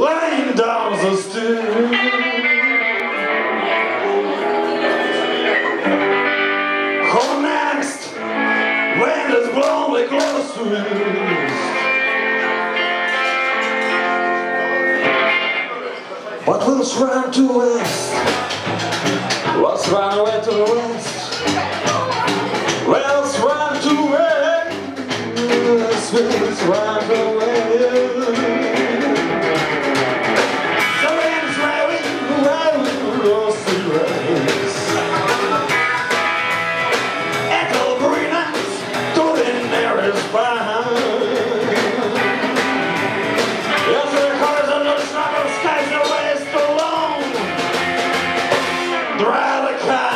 laying down the stairs. Who next? Wind is blowing close to east. But let's run to west. Let's run away to the west. Let's run to west. Let's run away. The wind's blowing across the race. Echo brilliance to the nearest bar. Yes, the horizontal struggle skies the west alone. Drive the car.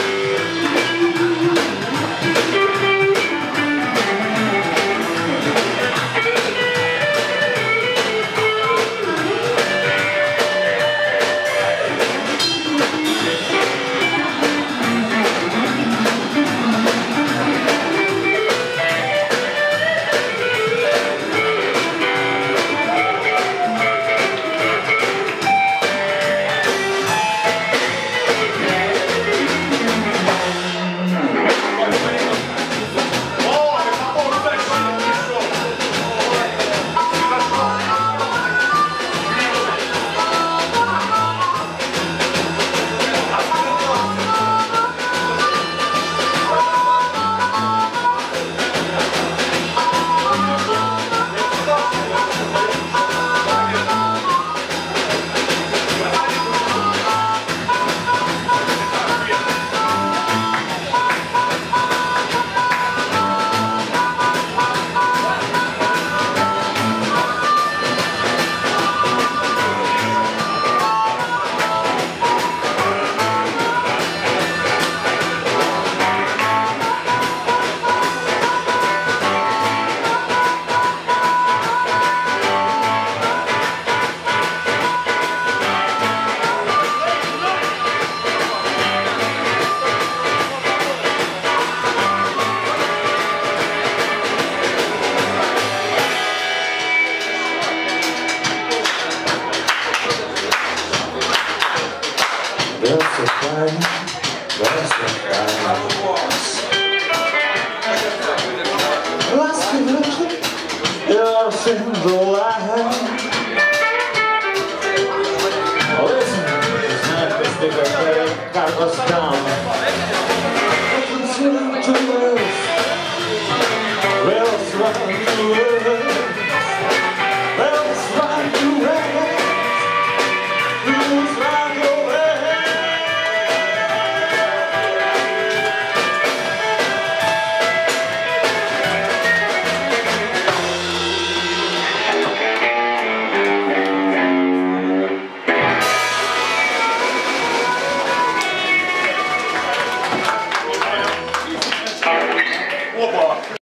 That's a crime, that's a crime. Last convention, you're in the line. Listen, it's not this big of a car was down.